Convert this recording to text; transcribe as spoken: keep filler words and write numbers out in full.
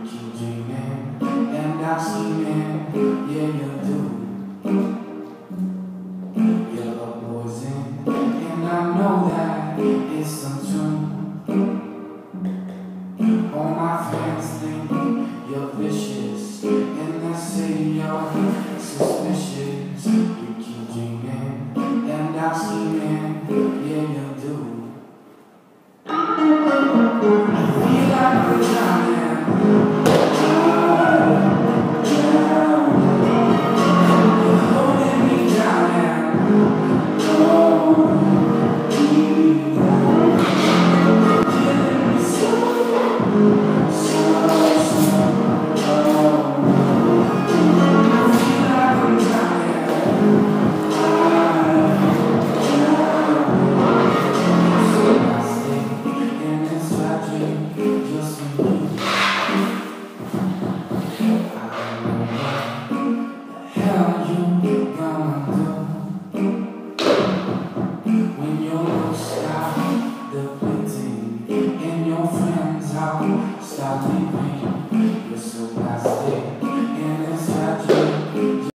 keep dreaming, and I'm scheming, yeah you do. You're a poison, and I know that it's untrue. All my fans think you're vicious, and they say you're suspicious. You keep dreaming, and I'm scheming, yeah you do. I feel like I'm drowning. When your looks stop depleting and your friends out start leaving, you're so plastic.